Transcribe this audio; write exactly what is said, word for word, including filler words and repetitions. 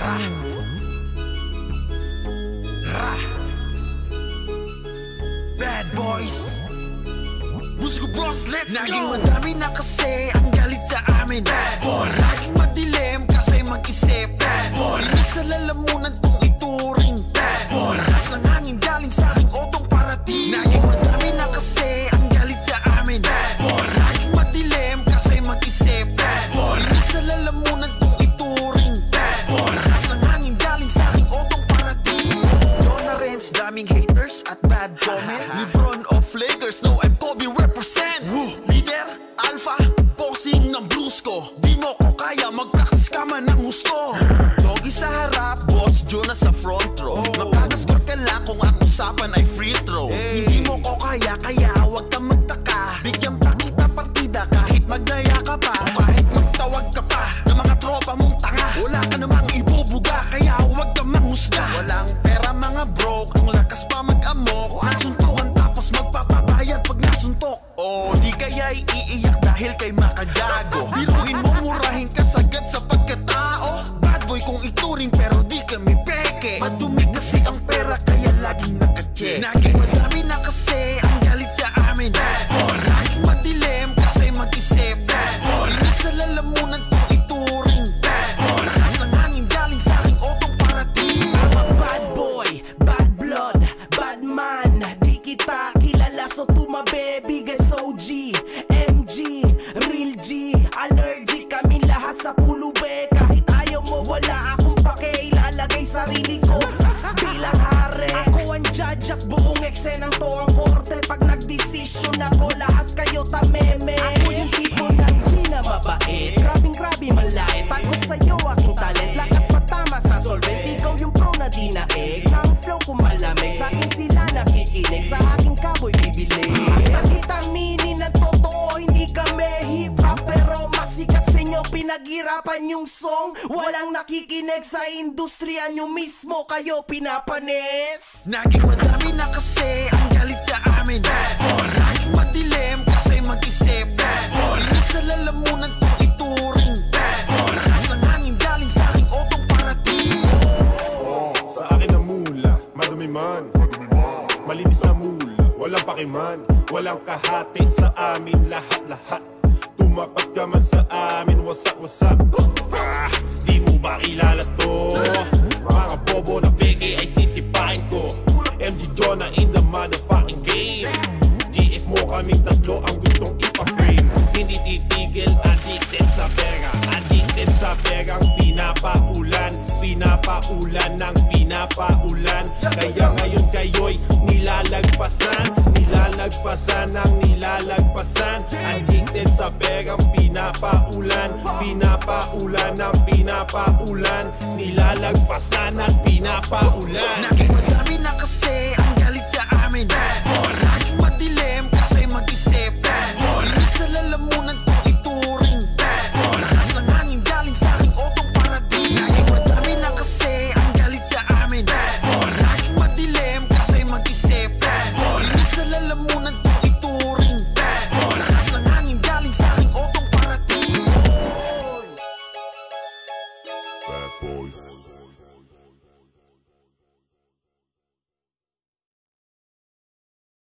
Ha! Ha! Badboys, Brusko Bros, let's go! Naging madami na kasi ang galit sa amin. Badboys, laging madilim kasi mag-isip. Badboys, hindi sa lalamunan kung ituring. Badboys, lakas ng hangin galing sa aking otong parating. Naging madami na kasi ang galit sa amin. Badboys, laging madilim kasi mag-isip. Badboys, hindi sa lalamunan kung ituring. Badboys, lakas ng hangin galing sa aking otong parating. Jonah Renz, daming haters at bad comments. Lebron of Lakers, no I'm Kobe represent. Leader, Alpha, bossing ng Brusko. Di mo ko kaya, mag-practice ka man ng gusto. Doggie sa harap, boss Jonah sa front row. Magkakascore ka lang kung ang usapan ay free throw. Hindi mo ko kaya, kaya huwag kang magtaka. Bigyan pa kita partida kahit magdaya ka pa. O kahit magtawag ka pa ng mga tropa mong tanga. Wala ka namang ibubuga, kaya huwag kang manghusga. Walang pera mga broke, ang lakas pa mag-amok. Nasuntukan tapos magpapabayad pag nasuntok. O di kaya'y iiyak dahil kay Makagago. Biruin mo, murahin ka sagad sa pagkatao. Bad boy kung ituring pero di kami peke. Madumi kasi ang pera kaya laging nakacheck. Naging madami na kasi ang galit sa amin. Badboys, laging madilim kasi mag-isip. Badboys, hindi sa lalamunan kung ituring. Badboys, lakas ng hangin galing sa aking otong parating. I'm a bad boy, bad blood, bad man. Di kita kilala so to my baby guys O G, M G, real G. Allergic kami lahat sa pulube. Kahit ayaw mo wala akong pake. Ilalagay sarili ko bilang hari. Ako ang judge at buong eksenang to ang korte. Pag nagdesisyon ako lahat kayo tameme. Ako yung tipo ng G na mabait. Grabing grabe malait. Tago sa'yo aking talent. Lakas patama sa solvent. Ikaw yung pro na di naeg. Ang flow ko malamig. Sa akin sila nakikinig. Sa aking kaboy bibili. Masakit ang mini na totoo. Hindi kami hip hop pero masikat sa inyo. Pinaghirapan yung song. Walang nakikinig sa industriya nyo mismo. Kayo pinapanis. Naging madami na kasi ang galit sa amin. Badboys, laging madilim kasi mag-isip. Badboys, hindi sa lalamunan kung ituring. Badboys, lakas ng hangin galing sa aking otong parating. Sa akin na mula, madumi man, malinis na mula, walang pakiman. Walang kahati sa amin, lahat-lahat. Tumapat ka man sa amin, wasak-wasak. Ah, di mo ba kilala to? Mga bobo na peke ay sisipain ko. M D Jonah in the motherfucking game. G F mo kaming tatlo ang gustong ipa-frame. Hindi titigil, addicted sa pera. Addicted sa perang pinapaulan. Pinapaulan ng pinapaulan. Kaya ngayon kayo'y nilalagpasan. Nilalagpasan ng nilalagpasan. Addicted sa perang pinapaulan. Pinapaulan ng pinapaulan. Nilalagpasan ng pinapaulan. Naging madami na kasi ang galit sa amin. Badboys,